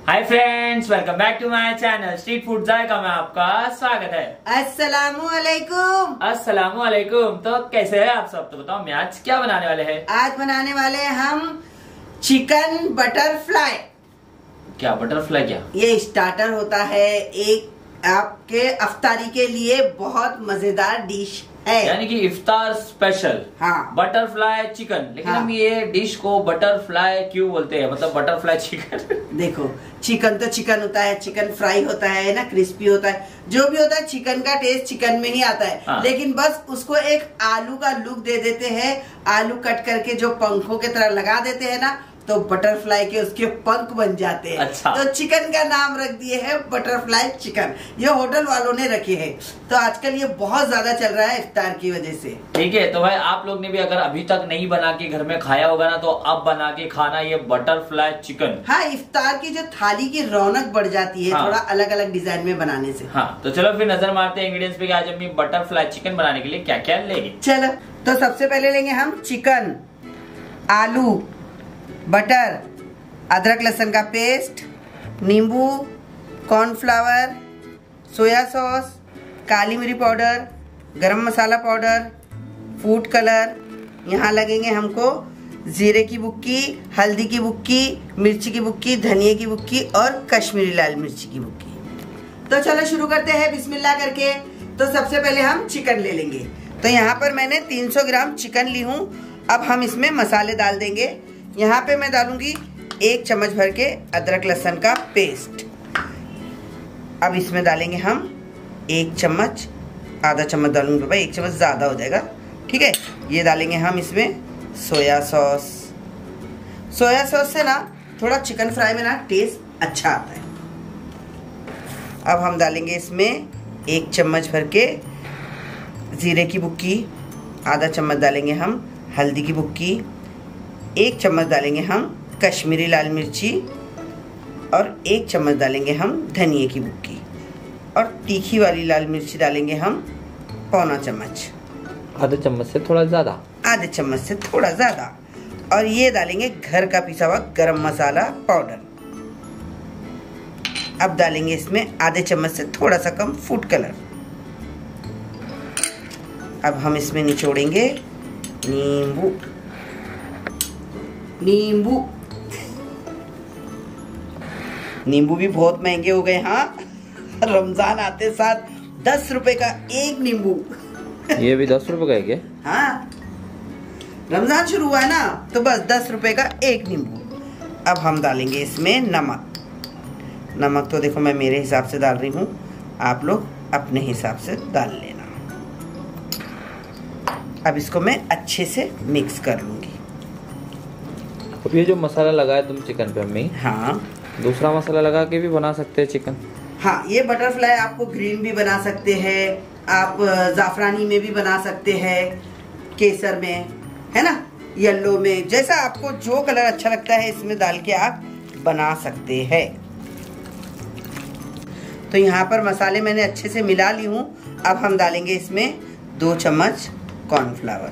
Hi friends, welcome back to my channel street food जायका में आपका स्वागत है। अस्सलामुअलैकुम। अस्सलामुअलैकुम। तो कैसे हैं आप सब? तो बताओ मैं आज क्या बनाने वाले हैं? आज बनाने वाले हैं हम चिकन बटरफ्लाई। क्या बटरफ्लाई? क्या ये स्टार्टर होता है, एक आपके अफ्तारी के लिए बहुत मजेदार डिश है, यानी कि इफ्तार स्पेशल। हाँ। Butterfly chicken. लेकिन हाँ। हम ये डिश को बटरफ्लाई क्यों बोलते हैं? मतलब बटरफ्लाई चिकन। देखो, चिकन तो चिकन होता है, चिकन फ्राई होता है ना, क्रिस्पी होता है, जो भी होता है चिकन का टेस्ट चिकन में ही आता है। हाँ। लेकिन बस उसको एक आलू का लुक दे देते हैं, आलू कट करके जो पंखों की तरह लगा देते हैं ना, तो बटरफ्लाई के उसके पंख बन जाते हैं। अच्छा। तो चिकन का नाम रख दिए है बटरफ्लाई चिकन। ये होटल वालों ने रखे हैं, तो आजकल ये बहुत ज्यादा चल रहा है इफ्तार की वजह से। ठीक है, तो भाई आप लोग ने भी अगर अभी तक नहीं बना के घर में खाया होगा ना, तो अब बना के खाना ये बटरफ्लाई चिकन। हाँ, इफ्तार की जो थाली की रौनक बढ़ जाती है। हाँ। थोड़ा अलग अलग डिजाइन में बनाने से। हाँ, तो चलो फिर नजर मारते हैं इंग्रेडिएंट्स पे कि आज हम बटरफ्लाई चिकन बनाने के लिए क्या क्या लेंगे। चलो, तो सबसे पहले लेंगे हम चिकन, आलू, बटर, अदरक लहसुन का पेस्ट, नींबू, कॉर्नफ्लावर, सोया सॉस, काली मिर्च पाउडर, गरम मसाला पाउडर, फूड कलर। यहाँ लगेंगे हमको जीरे की बुक्की, हल्दी की बुक्की, मिर्ची की बुक्की, धनिया की बुक्की और कश्मीरी लाल मिर्ची की बुक्की। तो चलो शुरू करते हैं बिस्मिल्लाह करके। तो सबसे पहले हम चिकन ले लेंगे। तो यहाँ पर मैंने 300 ग्राम चिकन ली हूँ। अब हम इसमें मसाले डाल देंगे। यहाँ पे मैं डालूंगी 1 चम्मच भर के अदरक लहसुन का पेस्ट। अब इसमें डालेंगे हम 1 चम्मच, आधा चम्मच डालूंगी भाई, 1 चम्मच ज़्यादा हो जाएगा। ठीक है, ये डालेंगे हम इसमें सोया सॉस। सोया सॉस से ना थोड़ा चिकन फ्राई में ना टेस्ट अच्छा आता है। अब हम डालेंगे इसमें 1 चम्मच भर के जीरे की बुक्की, आधा चम्मच डालेंगे हम हल्दी की बुक्की, 1 चम्मच डालेंगे हम कश्मीरी लाल मिर्ची और 1 चम्मच डालेंगे हम धनिया की बुक्की, और तीखी वाली लाल मिर्ची डालेंगे हम पौना चम्मच, आधे चम्मच से थोड़ा ज्यादा, आधे चम्मच से थोड़ा ज्यादा। और ये डालेंगे घर का पिसा हुआ गरम मसाला पाउडर। अब डालेंगे इसमें आधे चम्मच से थोड़ा सा कम फूड कलर। अब हम इसमें निचोड़ेंगे नींबू। नींबू नींबू भी बहुत महंगे हो गए। हाँ, रमजान आते साथ 10 रुपए का एक नींबू। ये भी 10 रुपए का है क्या? हाँ, रमजान शुरू हुआ है ना, तो बस 10 रुपए का एक नींबू। अब हम डालेंगे इसमें नमक। नमक तो देखो मैं मेरे हिसाब से डाल रही हूँ, आप लोग अपने हिसाब से डाल लेना। अब इसको मैं अच्छे से मिक्स कर लूंगी। अब ये जो मसाला लगाया तुम चिकन पे अम्मी, हाँ, दूसरा मसाला लगा के भी बना सकते हैं चिकन? हाँ, ये बटरफ्लाई आपको ग्रीन भी बना सकते हैं, आप जाफरानी में भी बना सकते हैं, केसर में, है ना, येलो में, जैसा आपको जो कलर अच्छा लगता है इसमें डाल के आप बना सकते हैं। तो यहाँ पर मसाले मैंने अच्छे से मिला ली हूँ। अब हम डालेंगे इसमें 2 चम्मच कॉर्नफ्लावर।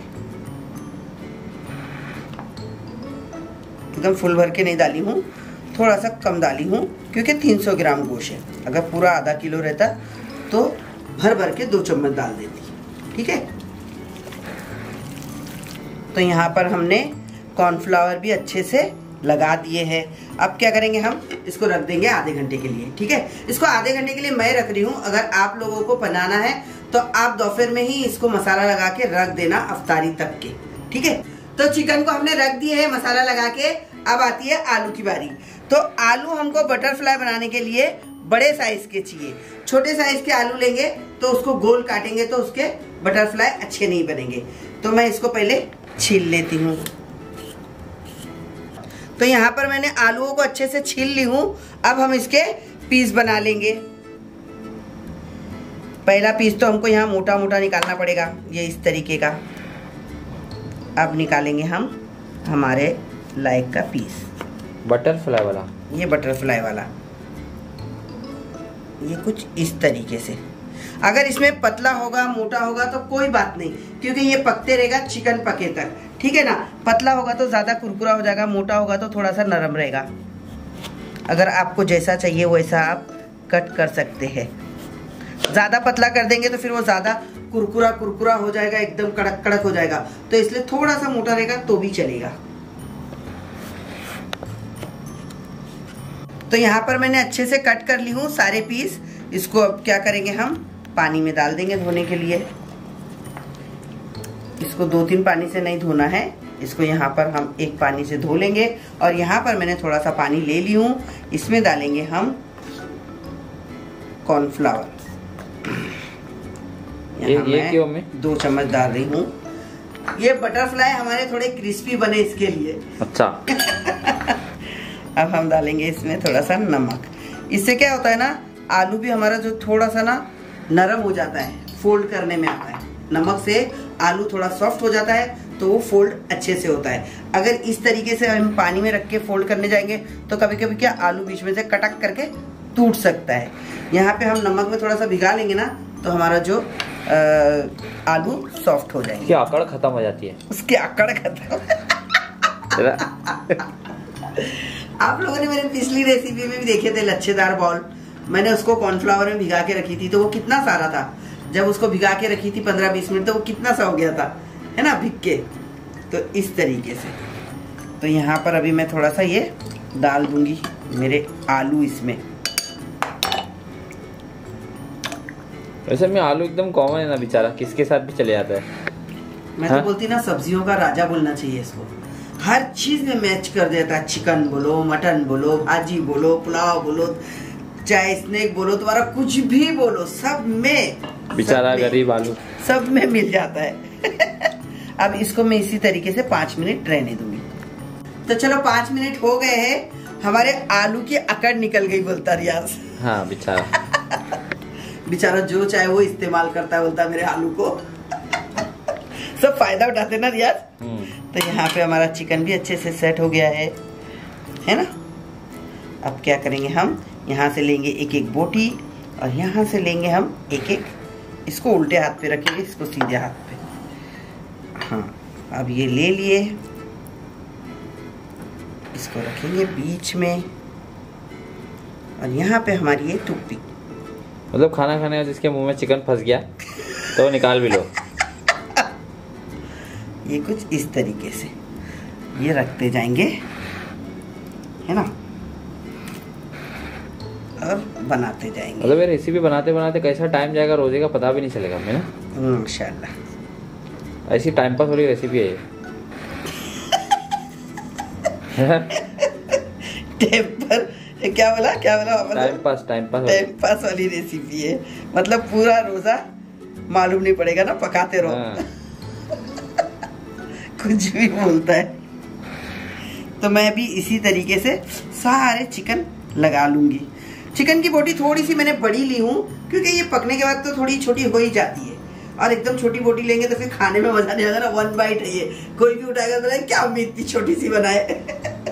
एकदम फुल भर के नहीं डाली हूँ, थोड़ा सा कम डाली हूँ, क्योंकि 300 ग्राम गोश्त है। अगर पूरा आधा किलो रहता तो भर भर के 2 चम्मच डाल देती। ठीक है, तो यहाँ पर हमने कॉर्नफ्लावर भी अच्छे से लगा दिए हैं। अब क्या करेंगे, हम इसको रख देंगे आधे घंटे के लिए। ठीक है, इसको आधे घंटे के लिए मैं रख रही हूँ। अगर आप लोगों को बनाना है तो आप दोपहर में ही इसको मसाला लगा के रख देना अफ्तारी तक के। ठीक है, तो चिकन को हमने रख दिए है मसाला लगा के। अब आती है आलू की बारी। तो आलू हमको बटरफ्लाई बनाने के लिए बड़े साइज के चाहिए। छोटे साइज के आलू लेंगे तो उसको गोल काटेंगे तो उसके बटरफ्लाई अच्छे नहीं बनेंगे। तो मैं इसको पहले छील लेती हूँ। तो यहाँ पर मैंने आलूओं को अच्छे से छील ली हूँ। अब हम इसके पीस बना लेंगे। पहला पीस तो हमको यहाँ मोटा मोटा निकालना पड़ेगा, ये इस तरीके का। अब निकालेंगे हम हमारे लाइक का पीस, बटरफ्लाई वाला। ये बटरफ्लाई वाला, ये कुछ इस तरीके से। अगर इसमें पतला होगा मोटा होगा तो कोई बात नहीं, क्योंकि ये पकते रहेगा चिकन पके तक। ठीक है ना, पतला होगा तो ज्यादा कुरकुरा हो जाएगा, मोटा होगा तो थोड़ा सा नरम रहेगा। अगर आपको जैसा चाहिए वैसा आप कट कर सकते हैं। ज़्यादा पतला कर देंगे तो फिर वो ज़्यादा कुरकुरा कुरकुरा हो जाएगा, एकदम कड़क कड़क हो जाएगा। तो इसलिए थोड़ा सा मोटा रहेगा तो भी चलेगा। तो यहाँ पर मैंने अच्छे से कट कर ली हूँ सारे पीस। इसको अब क्या करेंगे, हम पानी में डाल देंगे धोने के लिए। इसको 2-3 पानी से नहीं धोना है, इसको यहाँ पर हम एक पानी से धो लेंगे। और यहाँ पर मैंने थोड़ा सा पानी ले ली हूँ, इसमें डालेंगे हम कॉर्नफ्लावर। ये क्यों मैं 2 चम्मच डाल रही हूँ। ये बटरफ्लाई हमारे थोड़े क्रिस्पी बने इसके लिए। अच्छा। अब हम डालेंगे इसमें थोड़ा सा नमक। इससे क्या होता है ना, आलू भी हमारा जो थोड़ा सा ना नरम हो जाता है, फोल्ड करने में आता है। नमक से आलू थोड़ा सॉफ्ट हो जाता है तो वो फोल्ड अच्छे से होता है। अगर इस तरीके से हम पानी में रख के फोल्ड करने जाएंगे तो कभी कभी क्या आलू बीच में से कटक करके टूट सकता है। यहाँ पे हम नमक में थोड़ा सा भिगा लेंगे ना तो हमारा जो आलू सॉफ्ट हो जाएंगे। क्या अकड़ खत्म हो जाती है, उसकी अकड़ खत्म। आप लोगों ने मेरी पिछली रेसिपी में भी देखे थे लच्छेदार बॉल, मैंने उसको कॉर्नफ्लावर में भिगा के रखी थी तो वो कितना सारा था। जब उसको भिगा के रखी थी 15-20 मिनट तो वो कितना सा हो गया था, है ना, भिग के। तो इस तरीके से। तो यहाँ पर अभी मैं थोड़ा सा ये डाल दूंगी मेरे आलू इसमें। वैसे में आलू एकदम कॉमन है ना बेचारा, किसके साथ भी चले जाता है। मैं तो बोलती ना सब्जियों का राजा बोलना चाहिए इसको। हर चीज में मैच कर देता है। चिकन बोलो, मटन बोलो, भाजी बोलो, पुलाव बोलो, चाहे स्नैक बोलो, तुम्हारा कुछ भी बोलो, सब में बेचारा गरीब आलू सब में मिल जाता है। अब इसको मैं इसी तरीके से 5 मिनट रहने दूंगी। तो चलो 5 मिनट हो गए हैं, हमारे आलू की अकड़ निकल गई बोलता रियाज। हाँ बेचारा बेचारा जो चाहे वो इस्तेमाल करता है बोलता मेरे आलू को। सब फायदा उठाते ना रियाज। तो यहाँ पे हमारा चिकन भी अच्छे से सेट हो गया है ना। अब क्या करेंगे, हम यहाँ से लेंगे एक एक बोटी और यहाँ से लेंगे हम एक एक, इसको उल्टे हाथ पे रखेंगे, इसको सीधे हाथ पे। हाँ, अब ये ले लिए, इसको रखेंगे बीच में और यहाँ पे हमारी ये टुप्पी। मतलब खाना खाने का जिसके मुंह में चिकन फंस गया तो निकाल भी लो। ये कुछ इस तरीके से ये रखते जाएंगे, है ना, और बनाते जाएंगे। मतलब ये रेसिपी बनाते बनाते कैसा टाइम जाएगा रोजे का पता भी नहीं चलेगा हमें ना। इंशाल्लाह ऐसी टाइम पास वाली रेसिपी है ये। क्या बोला टाइम पास वाली रेसिपी है। मतलब पूरा रोजा मालूम नहीं पड़ेगा ना, पकाते रहो। हाँ। कुछ भी बोलता है। तो मैं भी इसी तरीके से सारे चिकन लगा लूंगी। चिकन की बोटी थोड़ी सी मैंने बड़ी ली हूँ क्योंकि ये पकने के बाद तो थोड़ी छोटी हो ही जाती है, और एकदम छोटी बोटी लेंगे तो फिर खाने में मजा नहीं आएगा ना। 1 बाइट है ये, कोई भी उठाएगा तो क्या उम्मीद इतनी छोटी सी बनाए।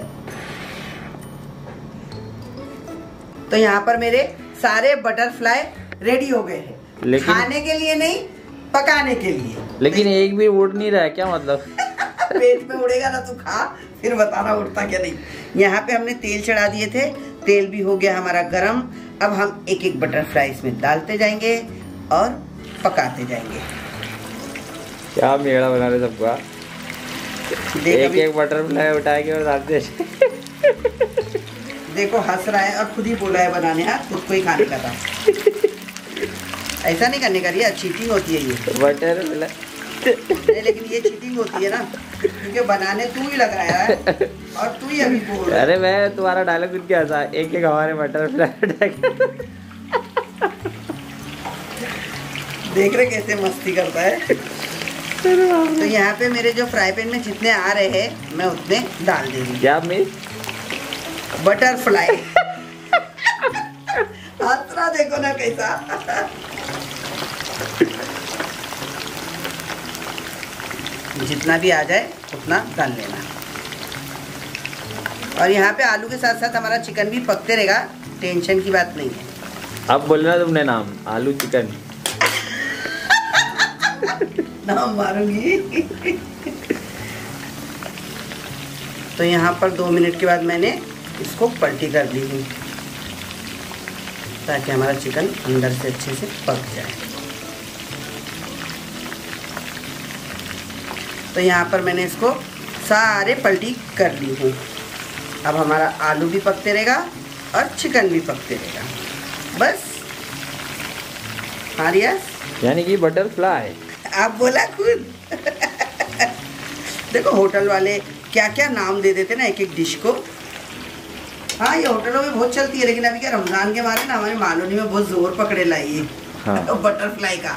तो यहाँ पर मेरे सारे बटरफ्लाई रेडी हो गए हैं, खाने के लिए नहीं, पकाने के लिए। लेकिन एक भी उड़ नहीं रहा है, क्या मतलब? पेट में उड़ेगा ना तू खा, फिर बताना उड़ता क्या नहीं। यहाँ पे हमने तेल चढ़ा दिए थे, तेल भी हो गया हमारा गरम। अब हम एक एक बटरफ्लाई इसमें डालते जाएंगे और पकाते जाएंगे। क्या मेड़ा बना रहे सबका। एक एक बटरफ्लाई उठाएंगे और डालते। देखो हंस रहा है और खुद ही बोला है बनाने, हाँ खुद को ही खाने का था। ऐसा नहीं करने का, ये चीटिंग होती है ये बटरफ्लाई। नहीं, लेकिन ये चीटिंग होती है ना, क्योंकि बनाने तू ही लग रहा है और तू ही अभी बोल रहा है। अरे मैं तुम्हारा डायलॉग सुन के हंसा, एक एक हमारे बटरफ्लाई। देख रहे कैसे मस्ती करता है। तो यहाँ पे मेरे जो फ्राई पैन में जितने आ रहे हैं मैं उतने डाल दूंगी। क्या मैं बटरफ्लाई। हंसना देखो ना कैसा। जितना भी आ जाए उतना डाल लेना। और यहाँ पे आलू के साथ साथ हमारा चिकन भी पकते रहेगा, टेंशन की बात नहीं है। अब बोलना तुमने नाम, आलू चिकन। नाम मारूंगी। तो यहाँ पर 2 मिनट के बाद मैंने इसको पलटी कर दी हूँ ताकि हमारा चिकन अंदर से अच्छे से पक जाए। तो यहाँ पर मैंने इसको सारे पलटी कर ली हूँ। अब हमारा आलू भी पकते रहेगा और चिकन भी पकते रहेगा, बस। हाँ रियाज, यानी कि बटरफ्लाई आप बोला खुद। देखो होटल वाले क्या क्या नाम दे देते ना एक एक डिश को। हाँ ये होटलों में बहुत चलती है, लेकिन अभी क्या रमजान के मारे ना हमारे मालूनी में बहुत जोर पकड़े लाई है। हाँ। बटरफ्लाई का।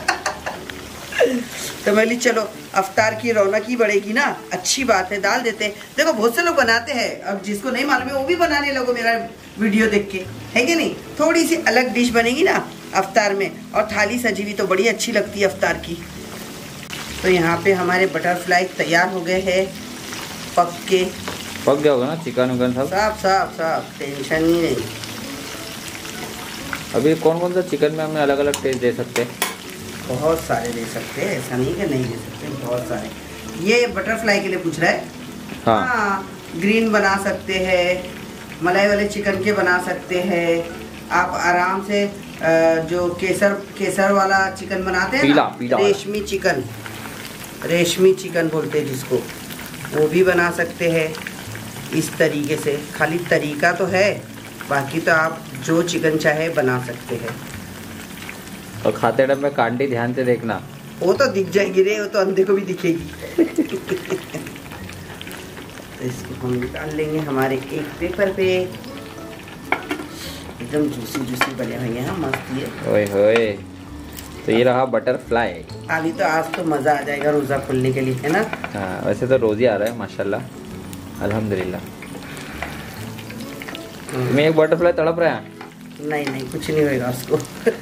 तो मैं चलो अफ्तार की रौनक ही बढ़ेगी ना, अच्छी बात है, डाल देते हैं। देखो बहुत से लोग बनाते हैं, अब जिसको नहीं मालूम है वो भी बनाने लगो मेरा वीडियो देख के, है कि नहीं। थोड़ी सी अलग डिश बनेगी ना अफ्तार में, और थाली सजी हुई तो बड़ी अच्छी लगती है अफ्तार की। तो यहाँ पे हमारे बटरफ्लाई तैयार हो गए हैं, पक गया होगा ना चिकन उकन सब टेंशन ही नहीं। अभी कौन कौन सा चिकन में हमें अलग अलग टेस्ट दे सकते हैं? बहुत सारे दे सकते हैं, ऐसा नहीं कि नहीं दे सकते, बहुत सारे। ये बटरफ्लाई के लिए पूछ रहा है। हाँ, ग्रीन बना सकते हैं, मलाई वाले चिकन के बना सकते हैं आप आराम से। जो केसर वाला चिकन बनाते हैं ना, रेशमी चिकन बोलते हैं जिसको, वो भी बना सकते हैं इस तरीके से। खाली तरीका तो है, बाकी तो आप जो चिकन चाहे बना सकते हैं। और खाते टाइम में कांटी ध्यान से देखना, वो तो दिख जाएगी रे, वो तो अंधे को भी दिखेगी। तो इसको हम निकाल लेंगे हमारे एक पेपर पे। एकदम जूसी बने हुए हैं, मस्त ये। ओए होए, तो ये रहा बटरफ्लाई। अभी तो आज तो मजा आ जाएगा रोजा खुलने के लिए, है ना। हाँ, वैसे तो रोज ही आ रहा है माशाल्लाह, अल्हम्दुलिल्लाह। मैं एक बटरफ्लाई तड़प रहा है। नहीं कुछ नहीं होगा उसको।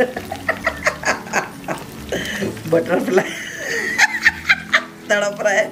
बटरफ्लाई तड़प रहा है,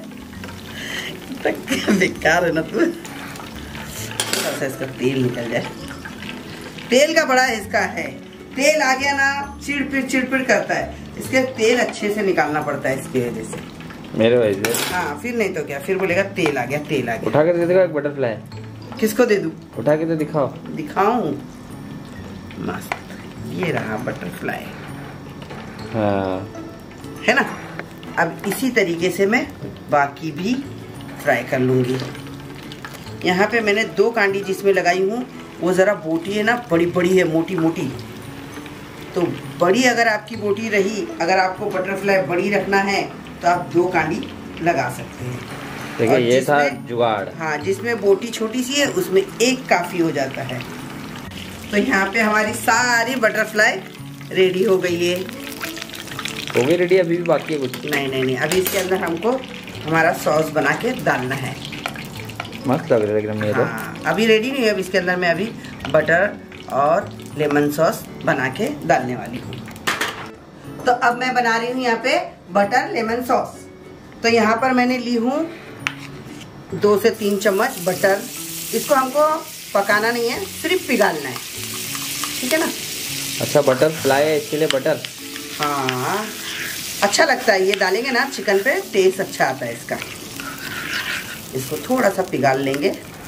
बेकार है ना तू। थोड़ा सा इसका तेल निकल जाए, तेल का बड़ा इसका है। तेल आ गया ना चिड़पिड़ करता है, इसके तेल अच्छे से निकालना पड़ता है इसकी वजह से, मेरे वजह से। हाँ, फिर नहीं तो क्या, फिर बोलेगा तेल आ गया। उठा के दे देगा एक बटरफ्लाई। किसको दे दूं? उठा के तो दिखाऊं। मस्त, ये रहा बटरफ्लाई। हाँ, है ना। अब इसी तरीके से मैं बाकी भी फ्राई कर लूंगी। यहाँ पे मैंने 2 कांडी जिसमें लगाई हूँ, वो ज़रा बोटी है ना, बड़ी है, मोटी। तो बड़ी अगर आपकी बोटी रही, अगर आपको बटरफ्लाई बड़ी रखना है तो आप 2 कांडी लगा सकते हैं। देखिए ये था जुगाड़। हाँ, जिसमें बोटी छोटी सी है उसमें 1 काफ़ी हो जाता है। तो यहाँ पे हमारी सारी बटरफ्लाई रेडी हो गई है। हो गई रेडी, अभी भी बाकी है कुछ? नहीं, अभी इसके अंदर हमको हमारा सॉस बना के डालना है। मस्त लग रहा है एकदम ये तो। हाँ, अभी रेडी नहीं है। अब इसके अंदर मैं अभी बटर और लेमन सॉस बना के डालने वाली हूँ। तो अब मैं बना रही हूँ यहाँ पे बटर लेमन सॉस। तो यहाँ पर मैंने ली हूँ 2 से 3 चम्मच बटर। इसको हमको पकाना नहीं है, सिर्फ पिघालना है, ठीक है ना। अच्छा, बटर फ्लाई है इसके लिए बटर। हाँ, अच्छा लगता है, ये डालेंगे ना चिकन पे, टेस्ट अच्छा आता है इसका। इसको थोड़ा सा पिघाल लेंगे।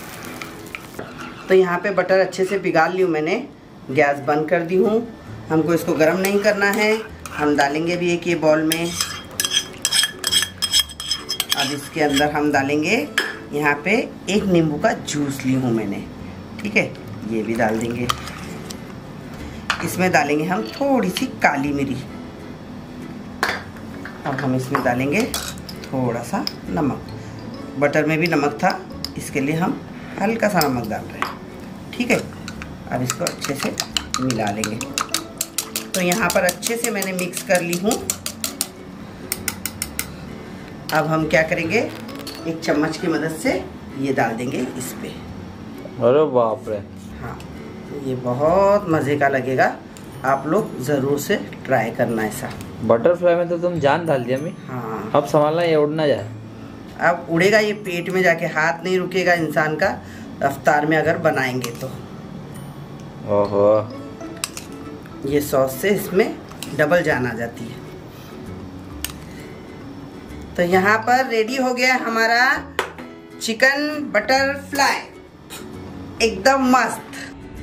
तो यहाँ पे बटर अच्छे से पिघाल ली हूँ मैंने, गैस बंद कर दी हूँ। हमको इसको गर्म नहीं करना है, हम डालेंगे भी एक ये बॉल में। अब इसके अंदर हम डालेंगे यहाँ पे 1 नींबू का जूस ली हूँ मैंने, ठीक है, ये भी डाल देंगे। इसमें डालेंगे हम थोड़ी सी काली मिर्च। अब हम इसमें डालेंगे थोड़ा सा नमक। बटर में भी नमक था, इसके लिए हम हल्का सा नमक डाल रहे हैं, ठीक है। अब इसको अच्छे से मिला लेंगे। तो यहाँ पर अच्छे से मैंने मिक्स कर ली हूँ। अब हम क्या करेंगे, 1 चम्मच की मदद से ये डाल देंगे इस पे। अरे बाप रे। हाँ, ये बहुत मज़े का लगेगा, आप लोग ज़रूर से ट्राई करना ऐसा। बटरफ्लाई में तो तुम जान डाल दिया मैं। हाँ, अब संभालना, ये उड़ ना जाए। अब उड़ेगा ये पेट में जाके, हाथ नहीं रुकेगा इंसान का रफ्तार में अगर बनाएंगे तो। ओहो, ये सॉस से इसमें डबल जान आ जाती है। तो यहाँ पर रेडी हो गया हमारा चिकन बटरफ्लाई। एकदम मस्त।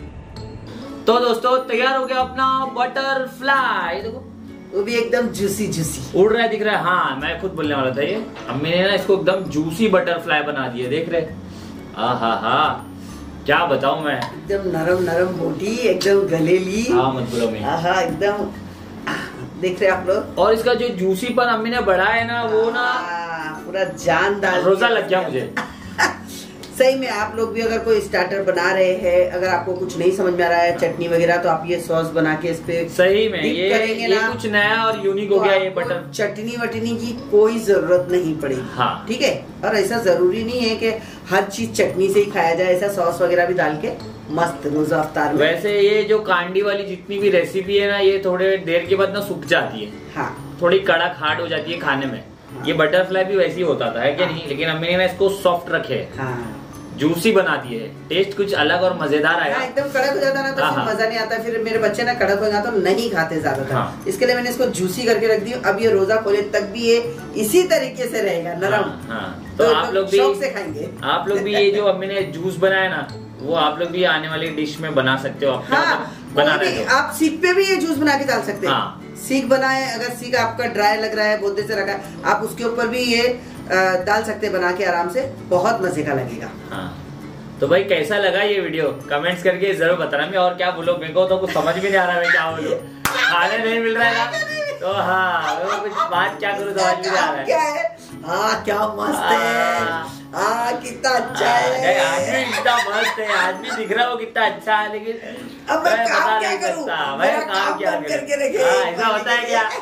तो दोस्तों तैयार हो गया अपना बटरफ्लाई। देखो वो भी एकदम जूसी जूसी उड़ रहा है, दिख रहा है। हाँ मैं खुद बोलने वाला था ये। अम्मी ने ना इसको एकदम जूसी बटरफ्लाई बना दिया, देख रहे। हा क्या बताऊं मैं। एकदम नरम नरम बोटी, एकदम गलेली। हाँ मत बोलो मैं। हाँ एकदम देख रहे आप लोग। और इसका जो जूसी पर अम्मी ने बढ़ाया है ना, वो ना पूरा जान डाल रोजा लग गया मुझे। सही में आप लोग भी अगर कोई स्टार्टर बना रहे हैं, अगर आपको कुछ नहीं समझ में आ रहा है चटनी वगैरह, तो आप ये सॉस बना के इस पे सही में ये कुछ नया और यूनिक हो गया ये बटर। चटनी वटनी की कोई जरूरत नहीं पड़ेगी। हाँ ठीक है। और ऐसा जरूरी नहीं है कि हर चीज चटनी से ही खाया जाए, ऐसा सॉस वगैरह भी डाल के मस्त रोजा अफ्तार में। वैसे ये जो कांडी वाली जितनी भी रेसिपी है ना, ये थोड़े देर के बाद ना सूख जाती है। हाँ थोड़ी कड़क हार्ड हो जाती है खाने में। ये बटरफ्लाई भी वैसे ही होता था, है कि नहीं? लेकिन अम्मी ने ना इसको सॉफ्ट रखे, जूसी बना दिए, टेस्ट कुछ अलग और मजेदार आया। एकदम कड़क हो जाता ना तो फिर मजा नहीं आता। फिर मेरे बच्चे ना कड़क हो जाता तो नहीं खाते ज्यादातर। इसके लिए मैंने इसको जूसी करके रख दी। अब ये रोजा खोले तक भी ये इसी तरीके से रहेगा, नरम। तो आप लोग भी शौक से खाएंगे। आप लोग भी ये जो अम्मी ने जूस बनाया ना, वो आप लोग भी आने वाली डिश में बना सकते हो। बना रहे हो आप सीख पे भी ये जूस बना के डाल सकते हैं। सीख बनाए, अगर सीख आपका ड्राई लग रहा है, बोलते से रखा है, आप उसके ऊपर भी ये डाल सकते हैं बना के आराम से, बहुत मजे का लगेगा। तो भाई कैसा लगा ये वीडियो कमेंट्स करके जरूर बताना। मैं और क्या बोलूं, मेरे को तो कुछ समझ भी नहीं आ रहा मैं क्या बोलूं। खाने नहीं मिल रहा है ना, तो हाँ कुछ बात क्या करूं समझ भी नहीं आ रहा है। क्या है? हाँ क्या मस्त है, कितना अच्छा है। आज भी कितना मस्त है, आज भी दिख रहा हो कितना अच्छा है, लेकिन अब मैं काम क्या करूं? मैं काम क्या करूं? ऐसा होता है क्या?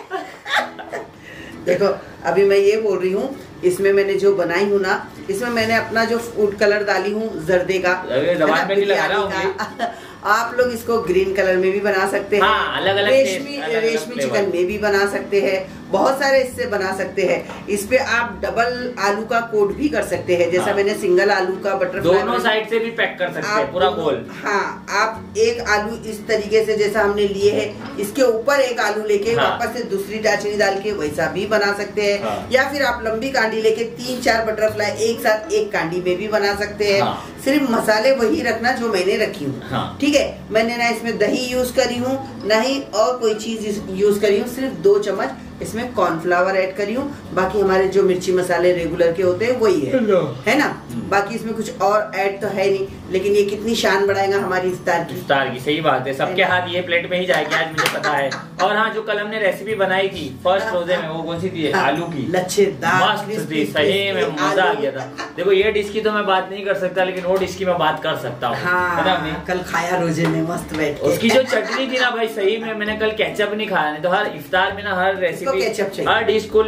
देखो अभी मैं ये बोल रही हूँ, इसमें मैंने जो बनाई हूँ ना, इसमें मैंने अपना जो फूड कलर डाली हूँ जर्दे का, जबान में नहीं लगा रहा। आप लोग इसको ग्रीन कलर में भी बना सकते हैं। अलग अलग रेशमी चिकन में भी बना सकते हैं। बहुत सारे इससे बना सकते हैं। इस पे आप डबल आलू का कोट भी कर सकते हैं, जैसा मैंने सिंगल आलू का बटरफ्लाई दोनों साइड से भी पैक कर सकते हैं पूरा गोल। हाँ आप एक आलू इस तरीके से जैसा हमने लिए है, इसके ऊपर एक आलू लेके वापस से दूसरी चाशनी डाल के वैसा भी बना सकते हैं। या फिर आप लंबी कांडी लेके 3-4 बटरफ्लाई एक साथ एक कांडी में भी बना सकते हैं। सिर्फ मसाले वही रखना जो मैंने रखी हूँ। ठीक है। मैंने ना इसमें दही यूज करी हूँ, नहीं और कोई चीज यूज करी हूँ, सिर्फ 2 चम्मच इसमें कॉर्नफ्लावर ऐड करी हूँ। बाकी हमारे जो मिर्ची मसाले रेगुलर के होते हैं वही है ना। बाकी इसमें कुछ और ऐड तो है नहीं, लेकिन ये कितनी शान बढ़ाएगा हमारी इफ्तार की। सही बात है, सबके हाथ ये प्लेट में ही जाएगी आज, मुझे पता है। और हाँ जो कल हमने रेसिपी बनाई थी फर्स्ट रोजे में, वो कौन सी थी? आलू की लच्छेदार मस्त थी, सही में मजा आ गया था। देखो ये डिश की तो मैं बात नहीं कर सकता, लेकिन वो डिश की मैं बात कर सकता हूँ। कल खाया रोजे में मस्त बैठ के। उसकी जो चटनी थी ना भाई, सही में मैंने कल केचप नहीं खाया, नहीं तो हर इफ्तार में ना हर रेसिपी हर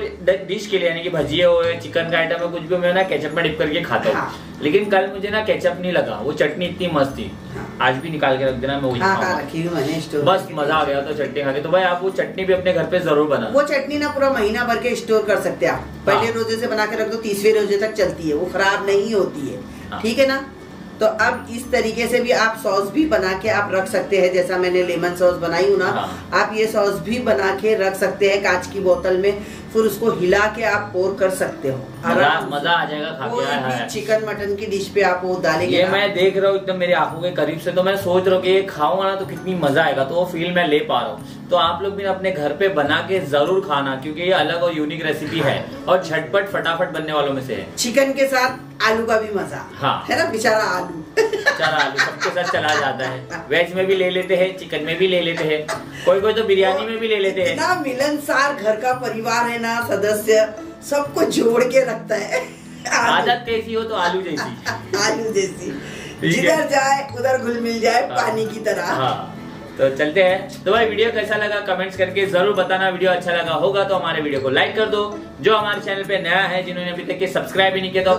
डिश के लिए, यानी कि भजिए हो चिकन का आइटम है कुछ भी, मैं ना केचप में डिप करके खाता हूँ। लेकिन कल मुझे ना केचप नहीं लगा, वो चटनी इतनी मस्त थी। आज भी निकाल के रख देना, मैं वही खाऊंगा। बस मजा आ गया था चटनी खा के। तो भाई आप वो चटनी भी अपने घर पे जरूर बना। वो चटनी ना पूरा महीना भर के स्टोर कर सकते हैं आप। पहले रोजे से बना के रख दो, 30वें रोजे तक चलती है, वो खराब नहीं होती है। ठीक है ना। तो अब इस तरीके से भी आप सॉस भी बना के आप रख सकते हैं, जैसा मैंने लेमन सॉस बनाई हूँ ना, आप ये सॉस भी बना के रख सकते हैं कांच की बोतल में, फिर उसको हिला के आप पोर कर सकते हो। मजा आ जाएगा खा के। चिकन मटन की डिश पे आप वो डालेंगे। ये मैं देख रहा हूँ एकदम मेरी आंखों के करीब से, तो मैं सोच रहा हूँ कि ये खाऊंगा ना तो कितनी मजा आएगा, तो वो फील मैं ले पा रहा हूँ। तो आप लोग भी अपने घर पे बना के जरूर खाना, क्योंकि ये अलग और यूनिक रेसिपी है और झटपट फटाफट बनने वालों में से है। चिकन के साथ आलू का भी मजा है ना, बेचारा आलू सबके साथ चला जाता है। वेज में भी ले लेते हैं, चिकन में भी ले लेते हैं, कोई तो बिरयानी में भी ले लेते हैं। ना मिलनसार घर का परिवार है ना, सदस्य सबको जोड़ के रखता है। आदत कैसी हो तो आलू जैसी। आलू जैसी, जिधर जाए उधर घुल मिल जाए पानी की तरह। तो चलते हैं। तो भाई वीडियो कैसा लगा कमेंट्स करके जरूर बताना। वीडियो अच्छा लगा होगा तो हमारे वीडियो को लाइक कर दो। जो हमारे चैनल पे नया है, जिन्होंने अभी तक सब्सक्राइब ही नहीं किया, तो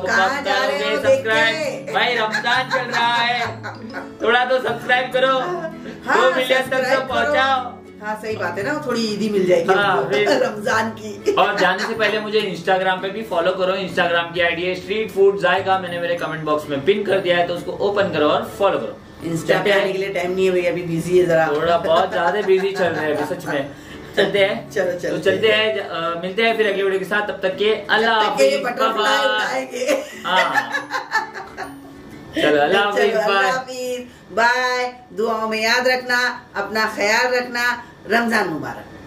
सब्सक्राइब। भाई रमजान चल रहा है, थोड़ा तो सब्सक्राइब करो। 2 मिलियन तक तो पहुँचाओ। हाँ सही बात है ना, थोड़ी ईदी मिल जाएगी रमजान की। और जाने से पहले मुझे इंस्टाग्राम पे भी फॉलो करो। इंस्टाग्राम की आईडी है स्ट्रीट फूड जायका, मैंने मेरे कमेंट बॉक्स में पिन कर दिया है, तो उसको ओपन करो और फॉलो करो। इंस्टा पे आने के लिए टाइम नहीं है भैया, अभी बिजी है जरा, थोड़ा बहुत ज्यादा बिजी चल रहे हैं अभी सच में। चलते हैं, चलो तो चलते हैं, मिलते हैं फिर अगले वीडियो के साथ। तब तक के अल्लाह हाफिज़। चलो अल्लाह हाफिज, बाय। दुआओं में याद रखना, अपना ख्याल रखना। रमजान मुबारक।